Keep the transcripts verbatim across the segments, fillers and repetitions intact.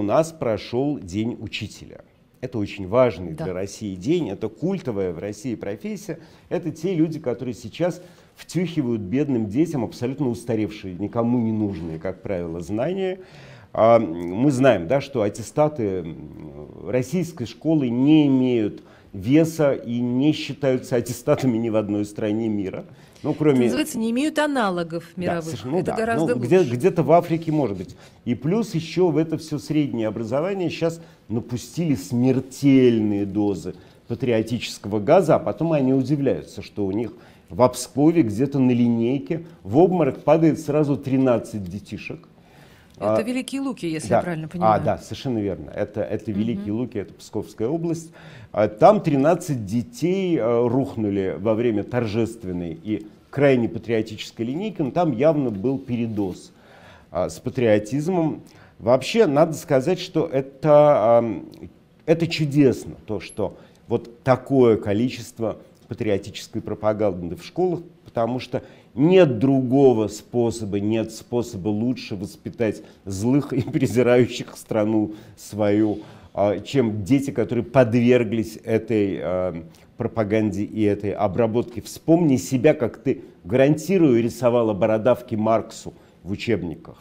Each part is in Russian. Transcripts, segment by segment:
нас прошел День учителя. Это очень важный Да. для России день, это культовая в России профессия. Это те люди, которые сейчас втюхивают бедным детям абсолютно устаревшие, никому не нужные, как правило, знания. А мы знаем, да, что аттестаты российской школы не имеют веса и не считаются аттестатами ни в одной стране мира. Ну, кроме... Это называется, не имеют аналогов мировых. Да, ну, это да. гораздо ну, лучше. где, где-то в Африке может быть. И плюс еще в это все среднее образование сейчас напустили смертельные дозы патриотического газа, а потом они удивляются, что у них в Обскове где-то на линейке в обморок падает сразу тринадцать детишек. Это а, Великие Луки, если да. я правильно понимаю. А, да, совершенно верно. Это, это Великие угу. Луки, это Псковская область. А, там тринадцать детей а, рухнули во время торжественной и крайне патриотической линейки, но там явно был передоз а, с патриотизмом. Вообще, надо сказать, что это, а, это чудесно, то, что вот такое количество патриотической пропаганды в школах, потому что нет другого способа, нет способа лучше воспитать злых и презирающих страну свою, чем дети, которые подверглись этой пропаганде и этой обработке. Вспомни себя, как ты, гарантирую, рисовала бородавки Марксу в учебниках.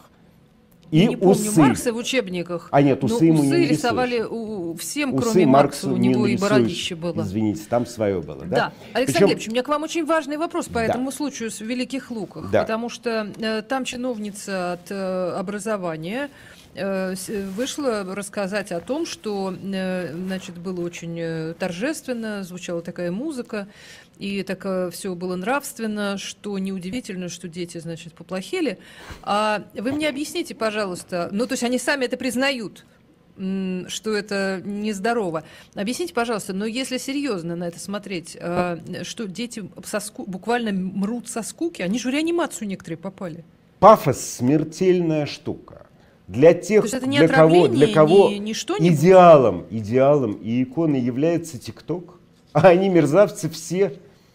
И Я не помню усы. Маркса в учебниках. А нет, усы ему усы не рисовали у, всем, усы кроме Марксу Маркса, у него не и бородище было. Извините, там свое было. Да, да. Александр Причем... Глебович, у меня к вам очень важный вопрос по да. этому случаю с Великих Луках. Да. Потому что э, там чиновница от э, образования э, вышла рассказать о том, что э, значит, было очень э, торжественно, звучала такая музыка, и так э, все было нравственно, что неудивительно, что дети, значит, поплохели. А вы мне объясните, пожалуйста, ну, то есть они сами это признают, что это нездорово. Объясните, пожалуйста, но если серьезно на это смотреть, э, что дети со ску... буквально мрут со скуки, они же в реанимацию некоторые попали. Пафос — смертельная штука. Для тех, То есть это не для кого, для кого не, не идеалом, идеалом и иконой является ТикТок, а они, мерзавцы, все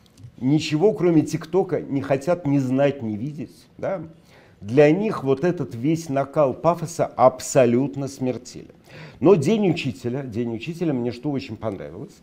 ничего, кроме ТикТока, не хотят ни знать, ни видеть. Да? Для них вот этот весь накал пафоса абсолютно смертелен. Но День учителя, День учителя мне что очень понравилось,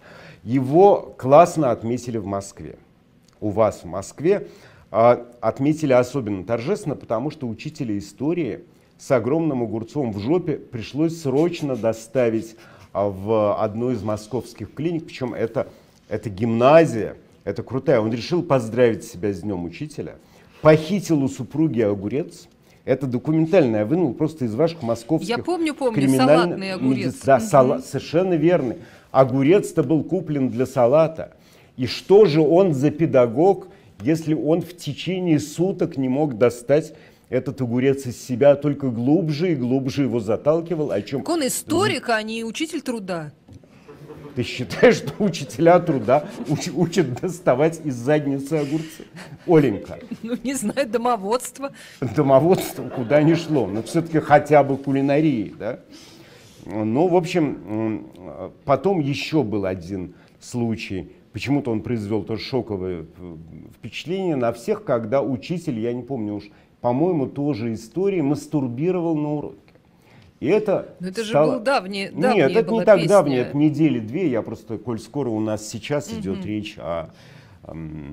его классно отметили в Москве. У вас в Москве а, отметили особенно торжественно, потому что учителя истории с огромным огурцом в жопе пришлось срочно доставить а, в одну из московских клиник, причем это, это гимназия, это крутая. Он решил поздравить себя с Днем учителя, похитил у супруги огурец. Это документально, я вынул просто из ваших московских... Я помню, помню, криминально... салатный огурец. Да, угу. сала... совершенно верно. Огурец-то был куплен для салата. И что же он за педагог, если он в течение суток не мог достать этот огурец из себя, только глубже и глубже его заталкивал, о чем... Он историк, а не учитель труда. Ты считаешь, что учителя труда уч, учат доставать из задницы огурцы? Оленька. Ну, не знаю, домоводство. Домоводство куда ни шло, но все-таки хотя бы кулинарии, да? Ну, в общем, потом еще был один случай. Почему-то он произвел тоже шоковое впечатление на всех, когда учитель, я не помню уж, по-моему, тоже истории, мастурбировал на уроке. И это, Но это стало... же был давний, Нет, это не была так песня. давнее, это недели две. Я просто, коль скоро у нас сейчас угу. идет речь о, эм,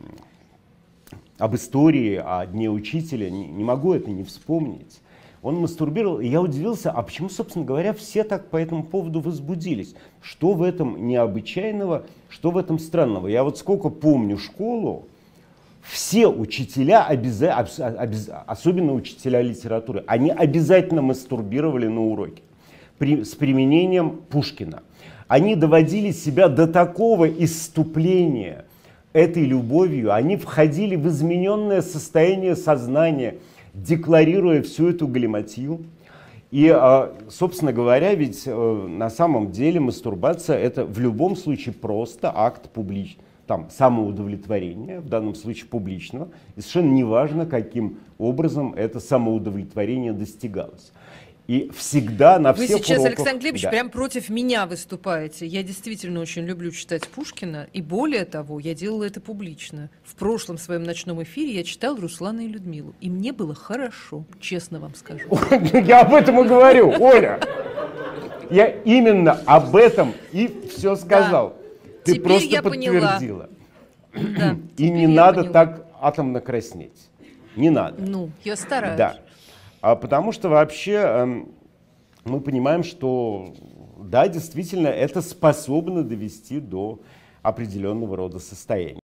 об истории, о Дне учителя, не, не могу это не вспомнить. Он мастурбировал, и я удивился, а почему, собственно говоря, все так по этому поводу возбудились? Что в этом необычайного, что в этом странного? Я вот сколько помню школу, все учителя, обяза... обяз... особенно учителя литературы, они обязательно мастурбировали на уроке при... с применением Пушкина. Они доводили себя до такого исступления этой любовью, они входили в измененное состояние сознания, декларируя всю эту галиматью. И, собственно говоря, ведь на самом деле мастурбация — это в любом случае просто акт публичный. Там, самоудовлетворения, в данном случае публичного, и совершенно неважно, каким образом это самоудовлетворение достигалось. И всегда на Вы всех сейчас, уроках... Александр Глебович, да. прям против меня выступаете. Я действительно очень люблю читать Пушкина, и более того, я делала это публично. В прошлом своем ночном эфире я читал Руслана и Людмилу, и мне было хорошо, честно вам скажу. Я об этом и говорю, Оля. Я именно об этом и все сказал. Да. Ты Теперь просто я подтвердила. Да, И не теперь я надо поняла. так атомно краснеть. Не надо. Ну, я стараюсь. Да. А потому что вообще эм, мы понимаем, что да, действительно, это способно довести до определенного рода состояния.